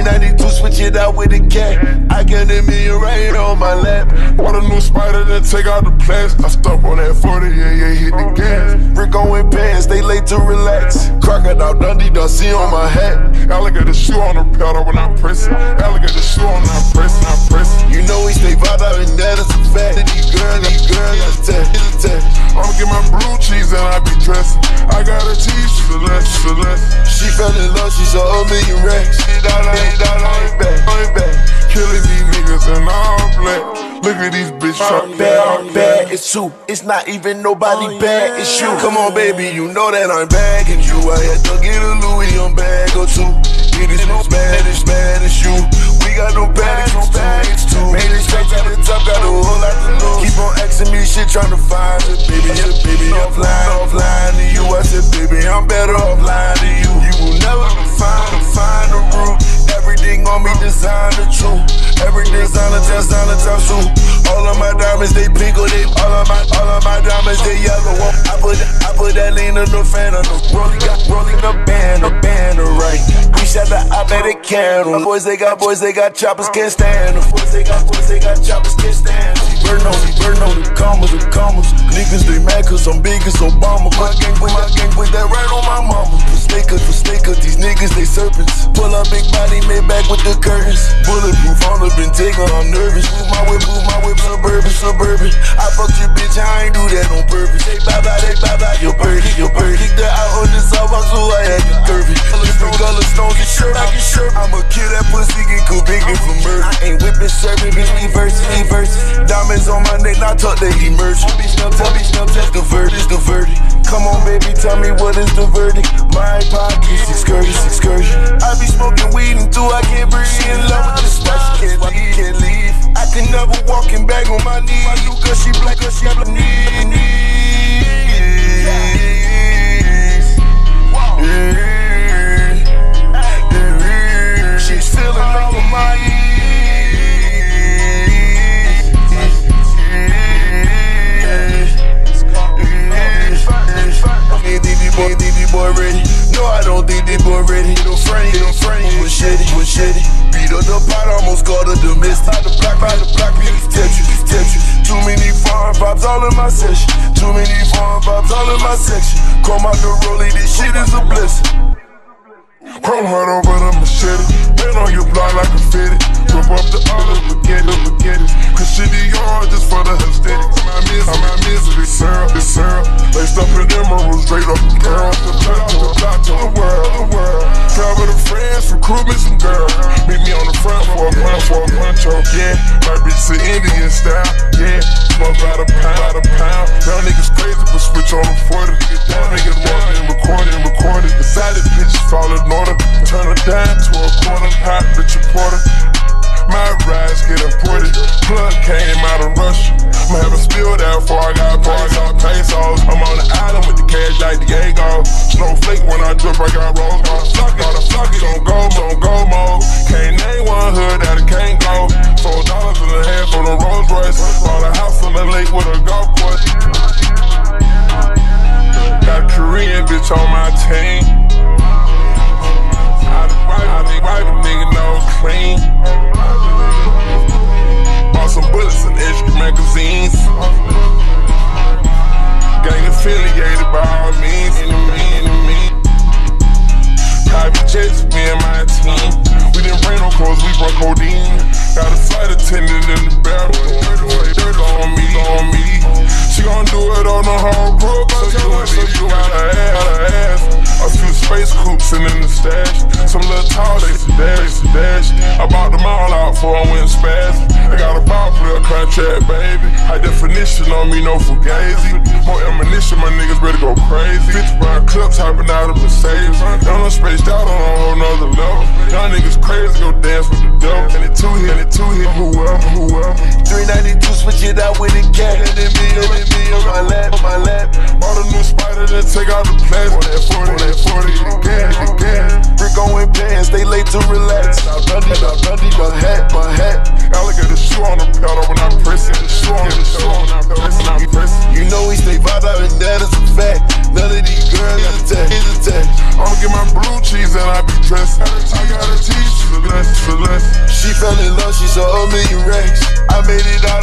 392, switch it out with a cat. I got a million right on my lap. Bought a new spider, then take out the plastic. I stop on that 40, yeah, hit the gas. Rico in pants, they late to relax. Crocodile Dundee, Dusty on my hat. Alligator shoe on the pedal when I press it. Alligator shoe on, I press it. You know we stay vibe out and that is a fact. These girls, it's a tech. I'ma get my blue cheese and I be dressing. I got a tease, Celeste. She fell in love, she saw a million racks. $8 back. Killing these niggas in all black. Look at these bitches. Bad, it's you. It's not even nobody bad, it's you. Come on, baby, you know that I'm bagging you. I had to get a Louis on bag or two. It is no Spanish, you. We got no bags too. Made it straight to the top, got a whole lot to lose. Keep on asking me shit, trying to find it, baby. I said, baby, I'm flying to you. I said, baby, I'm better off lying to you. You will never find a route. Everything on me designer true. Every designer top shoe. All of my diamonds they pink or they all of my diamonds they yellow. I put that lean in the fan on the rolling the banner right. We shot the op at a candle. Boys they got choppers, can't stand them. Boys they got choppers, can't stand them. Burn on the commas. Niggas they mad cause I'm big as Obama. My gang put that right on my mama. For stake, these niggas they serpents. Pull up big body, made back with the curtains. Bulletproof, all up been taken, I'm nervous. Move my whip, suburban. I fucked your bitch, I ain't do that on purpose. Say bye-bye, your birdie. Kicked her out on the sidewalk, so I had to curve it. Color stones and shirt, I'ma kill that pussy, get convicted for murder. I ain't whipping, serving, bitch, me verses. Diamonds on my neck, not talk, they emerge. Snapchat, the verdict. Come on, baby, tell me what is the verdict. My pockets, excursion. I be smoking weed until I can't breathe. She in love with the spice, can't leave. I can never walking back on my knees. Cause she black, cause she have a knees. She's feeling all of my boy ready. No, I don't think they boy ready. No friend, machete. Beat up the pot, almost called a domestic. By the block, people Tetris. Too many foreign vibes all in my section. Chrome out the rollie, this shit is a blessing. Chrome hard over the machete. Man on your block like a fitted. Rip up the olive, forget it. Cause shit is yours just for the aesthetics. My misery, syrup. Laced up in emeralds, straight up the pearl. The plot to the world. Travel to France, recruit me some girls. Meet me on the front for a punch, yeah. My bitch the Indian style, yeah. Smoke out a pound. Y'all niggas crazy, but switch on the 40. Y'all niggas walking, recording. The silent bitches fall in order. Turn a dime to a quarter. Hot Richard Porter. My rides get imported. Plug came out of Russia. I'ma have a spilled out before I got pesos. I'm on the island with the cash like Diego. Snowflake when I drip, I got rolls. Gotta flock it on go mode. Can't name one hood that it can't go. $4.50 for the Rolls Royce. Bought a house on the lake with a golf course. Got a Korean bitch on my team. I think wipe a nigga nose clean. Bought some bullets and extra magazines. Gang affiliated by all means. Private jets, me and my team. We didn't bring no clothes, we brought codeine. Got a flight attendant in the barrel. Dirt on me. She gon' do it on the whole group. So you gotta ask. A few space coops and in the stash. Some little tall, they dash. I bought them all out before I went spaz. I got a ball player contract, baby. High definition on me, no fugazi. More ammunition, my niggas ready to go crazy. 50 round clips hopping out of Mercedes. Y'all done spaced out on a whole nother level. Y'all niggas crazy, go dance with the devil. And it two hit, whoever. 392, switch it out with a cat. And then me on my lap. Bought a new spider, then take out the plastic. On that 40, again. Rico in pants, they late to relax. Dundee, my hat. Alligator shoe on the pedal when I press it. You know we stay vibe out and that is a fact. None of these girls is a tech. I'ma get my blue cheese and I be dressed. I got a tease, fell in love, she saw a million racks. I made it out